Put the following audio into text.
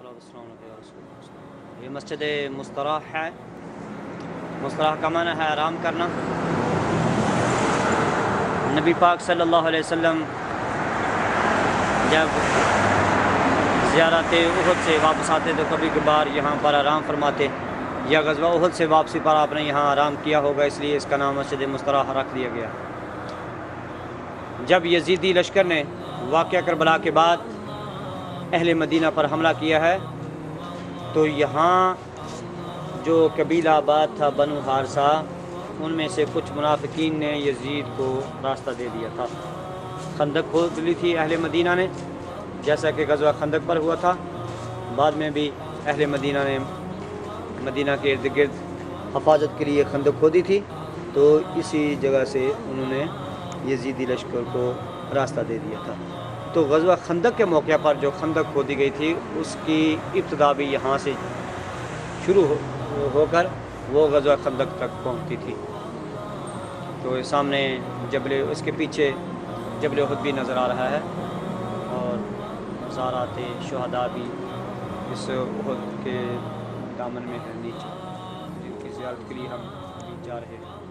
یہ مسجد مستراح ہے. مستراح کا معنی ہے آرام کرنا. نبی پاک صلی اللہ علیہ وسلم جب زیارت احد سے واپس آتے تو کبھی کبھار یہاں پر آرام فرماتے، یا غزوہ احد سے واپسی پر آپ نے یہاں آرام کیا ہوگا، اس لیے اس کا نام مسجد مستراح رکھ دیا گیا. جب یزیدی لشکر نے واقعہ کربلا کے بعد اہل مدینہ پر حملہ کیا ہے تو یہاں جو قبیلہ آباد تھا بنو حارثہ، ان میں سے کچھ منافقین نے یزید کو راستہ دے دیا تھا. خندق کھود لی تھی اہل مدینہ نے، جیسا کہ غزوہ خندق پر ہوا تھا. بعد میں بھی اہل مدینہ نے مدینہ کے ارد گرد حفاظت کے لیے خندق کھودی تھی، تو اسی جگہ سے انہوں نے یزیدی لشکر کو راستہ دے دیا تھا. تو غزوہ خندق کے موقع پر جو خندق کھودی گئی تھی اس کی ابتدا بھی یہاں سے شروع ہو کر وہ غزوہ خندق تک پہنچتی تھی. تو سامنے اس کے پیچھے جبل احد بھی نظر آ رہا ہے، اور مزارات شہداء بھی اس احد کے دامن میں ہے نیچے، جن کی زیارت کے لیے ہم جا رہے ہیں.